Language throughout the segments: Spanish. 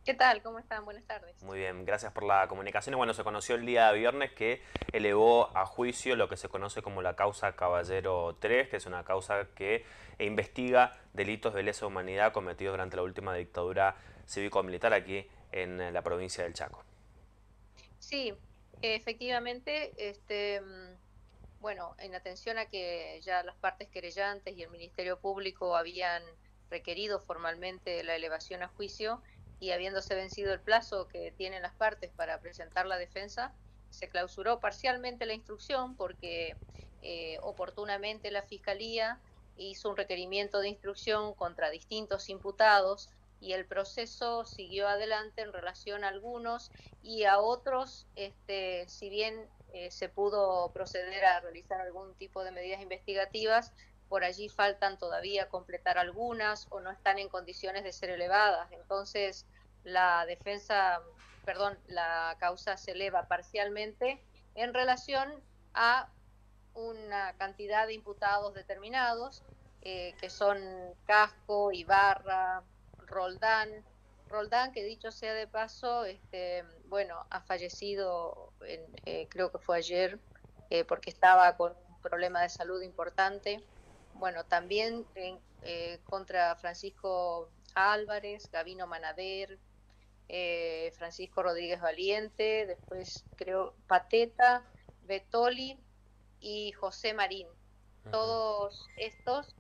¿Qué tal? ¿Cómo están? Buenas tardes. Muy bien, gracias por la comunicación. Y bueno, se conoció el día viernes que elevó a juicio lo que se conoce como la causa Caballero 3, que es una causa que investiga delitos de lesa humanidad cometidos durante la última dictadura cívico-militar aquí en la provincia del Chaco. Sí, efectivamente, bueno, en atención a que ya las partes querellantes y el Ministerio Público habían requerido formalmente la elevación a juicio y habiéndose vencido el plazo que tienen las partes para presentar la defensa, se clausuró parcialmente la instrucción porque oportunamente la Fiscalía hizo un requerimiento de instrucción contra distintos imputados y el proceso siguió adelante en relación a algunos y a otros, si bien se pudo proceder a realizar algún tipo de medidas investigativas, por allí faltan todavía completar algunas o no están en condiciones de ser elevadas. Entonces, la defensa, perdón, la causa se eleva parcialmente en relación a una cantidad de imputados determinados, que son Casco, Ibarra, Roldán. Roldán, que dicho sea de paso, bueno, ha fallecido, creo que fue ayer, porque estaba con un problema de salud importante. Bueno, también contra Francisco Álvarez, Gavino Manader, Francisco Rodríguez Valiente, después creo Pateta, Betoli y José Marín. Todos estos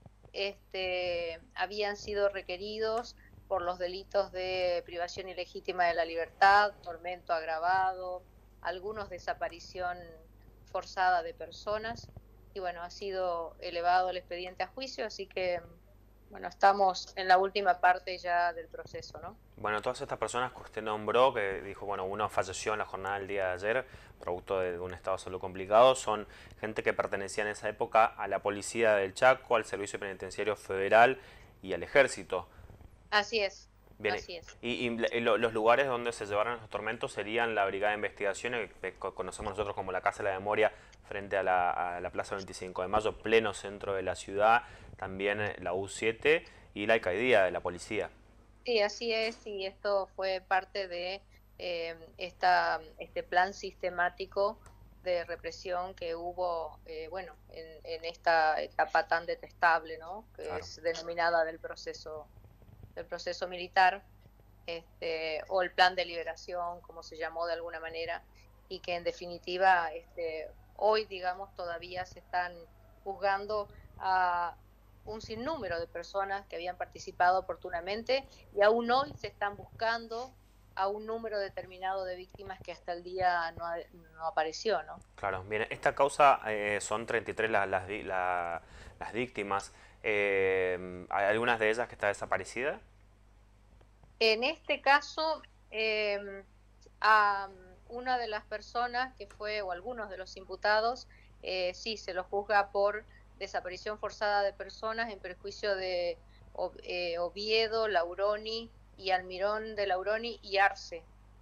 habían sido requeridos por los delitos de privación ilegítima de la libertad, tormento agravado, algunos desaparición forzada de personas, y bueno, ha sido elevado el expediente a juicio, así que bueno, estamos en la última parte ya del proceso, ¿no? Bueno, todas estas personas que usted nombró, que dijo, bueno, uno falleció en la jornada del día de ayer, producto de un estado de salud complicado, son gente que pertenecía en esa época a la policía del Chaco, al Servicio Penitenciario Federal y al Ejército. Así es, Bien, así es. los lugares donde se llevaron estos tormentos serían la Brigada de Investigación, que conocemos nosotros como la Casa de la Memoria, frente a la Plaza 25 de Mayo, pleno centro de la ciudad, también la U7 y la alcaldía de la policía. Sí, así es, y esto fue parte de este plan sistemático de represión que hubo, bueno, en esta etapa tan detestable, ¿no? Que Claro. es denominada del proceso militar, o el plan de liberación, como se llamó de alguna manera, y que en definitiva, hoy, digamos, todavía se están juzgando a un sinnúmero de personas que habían participado oportunamente y aún hoy se están buscando a un número determinado de víctimas que hasta el día no apareció, ¿no? Claro, bien, esta causa son 33 las víctimas. ¿Hay algunas de ellas que está desaparecida? En este caso, a una de las personas que fue, o algunos de los imputados, sí, se los juzga por desaparición forzada de personas en perjuicio de Oviedo, Lauroni y Almirón de Lauroni y Arce.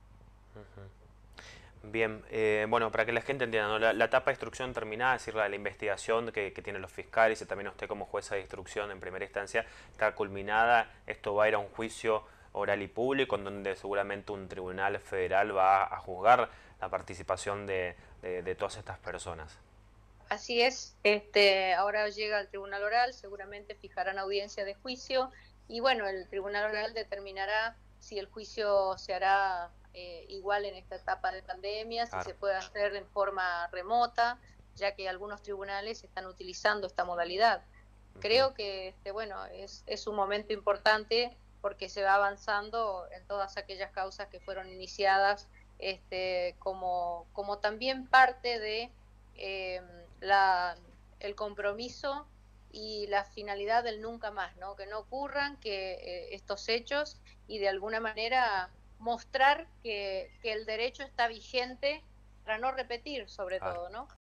Bien, bueno, para que la gente entienda, ¿no? La etapa de instrucción terminada, es decir, la investigación que tienen los fiscales y también usted como jueza de instrucción en primera instancia, está culminada. Esto va a ir a un juicio oral y público en donde seguramente un tribunal federal va a juzgar la participación de todas estas personas. Así es, ahora llega al tribunal oral, seguramente fijarán audiencia de juicio y bueno, el tribunal oral determinará si el juicio se hará igual en esta etapa de pandemia, si Claro. se puede hacer en forma remota, ya que algunos tribunales están utilizando esta modalidad. Ujú. Creo que bueno, es un momento importante porque se va avanzando en todas aquellas causas que fueron iniciadas, como también parte de eh, la, el compromiso y la finalidad del nunca más, ¿no? Que no ocurran que estos hechos y de alguna manera mostrar que el derecho está vigente para no repetir sobre Claro. todo, ¿no?